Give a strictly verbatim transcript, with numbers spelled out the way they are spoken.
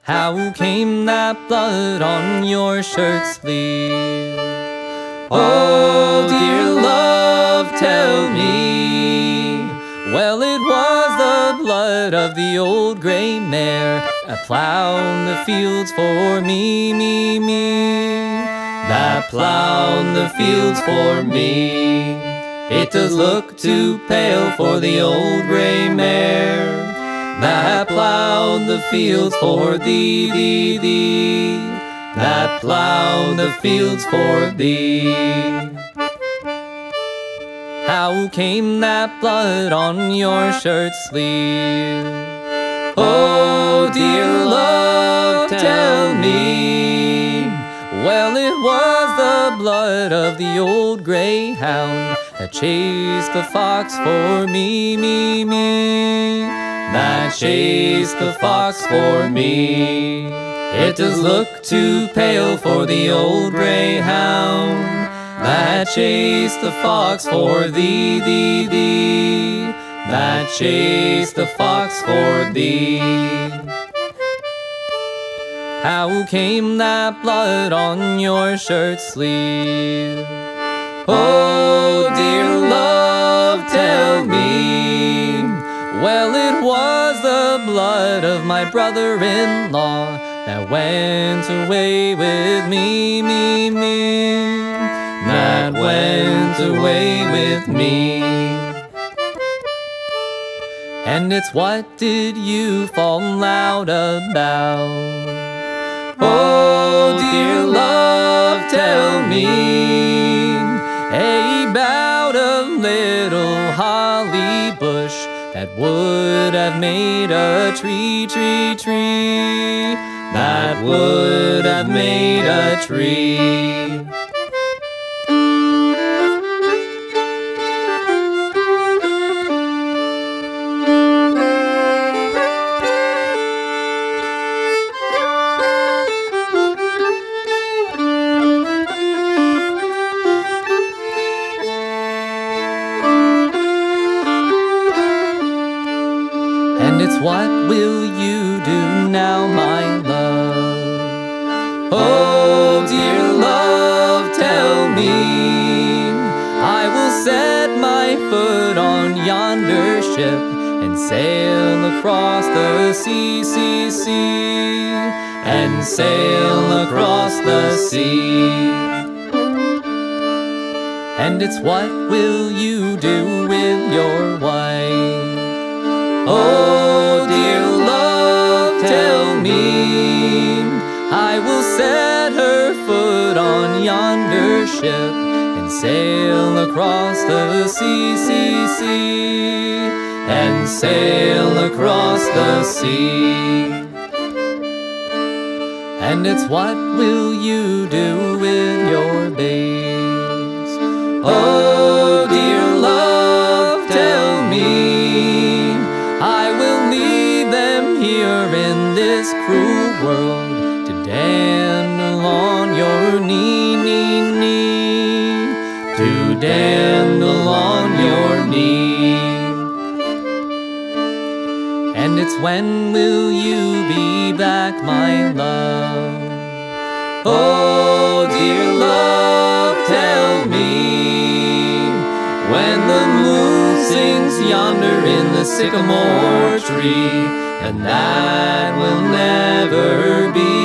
How came that blood on your shirt sleeve? Oh, dear love, tell me. Well, it was the blood of the old gray mare that plowed the fields for me, me, me. That plowed the fields for me. It does look too pale for the old gray mare that plowed the fields for thee, thee, thee. That plowed the fields for thee. How came that blood on your shirt sleeve? Oh, dear love, tell me. Well, it was the blood of the old greyhound that chased the fox for me, me, me. That chased the fox for me. It does look too pale for the old greyhound that chased the fox for thee, thee, thee. That chased the fox for thee. How came that blood on your shirt sleeve? Oh, dear love, tell me. Well, it was the blood of my brother-in-law that went away with me, me, me. That went away with me. And it's what did you fall out about? Oh, dear love, tell me. About a little holly bush that would have made a tree, tree, tree. That would have made a tree. And it's what will you do now, my love? Oh, dear love, tell me. I will set my foot on yonder ship and sail across the sea, sea, sea. And sail across the sea. And it's what will you do with your wife? Oh, dear love, tell me. I will set her foot on yonder ship and sail across the sea, sea, sea. And sail across the sea. And it's what will you do with your babes? Oh, dear love, tell me. I will leave them here in this cruel world to dandle on your knee, knee, knee. To dandle on your knee. And it's when will you be back, my love? Oh, dear love, tell me. When the moon sings yonder in the sycamore tree, and that will never be.